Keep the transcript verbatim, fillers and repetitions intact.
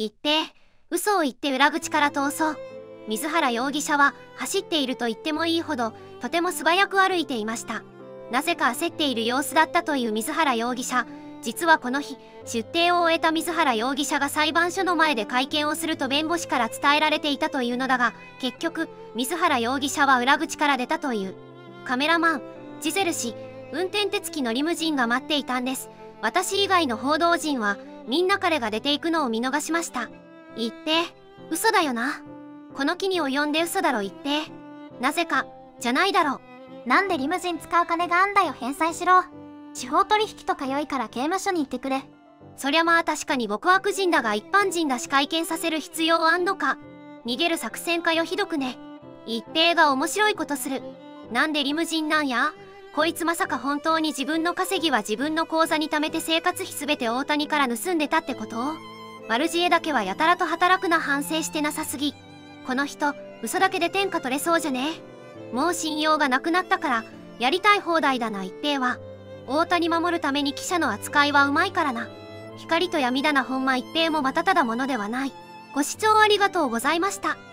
言って、嘘を言って裏口から逃走。水原容疑者は走っていると言ってもいいほど、とても素早く歩いていました。なぜか焦っている様子だったという水原容疑者。実はこの日、出廷を終えた水原容疑者が裁判所の前で会見をすると弁護士から伝えられていたというのだが、結局、水原容疑者は裏口から出たという。カメラマン、ジゼル氏、運転手付きのリムジンが待っていたんです。私以外の報道陣は、みんな彼が出ていくのを見逃しました。言って、嘘だよな。この期に及んで嘘だろ言って。なぜか、じゃないだろ。 なんでリムジン使う金があんだよ、返済しろ。司法取引とか良いから刑務所に行ってくれ。 そりゃまあ確かに極悪人だが一般人だし会見させる必要あんのか。逃げる作戦かよ、ひどくね。一平が面白いことする。なんでリムジンなんや。こいつまさか本当に自分の稼ぎは自分の口座に貯めて生活費すべて大谷から盗んでたってこと？悪知恵だけはやたらと働くな。反省してなさすぎ。この人、嘘だけで天下取れそうじゃねえ。もう信用がなくなったから、やりたい放題だな一平は。大谷守るために記者の扱いはうまいからな。光と闇だな。ほんま一平もまたただものではない。ご視聴ありがとうございました。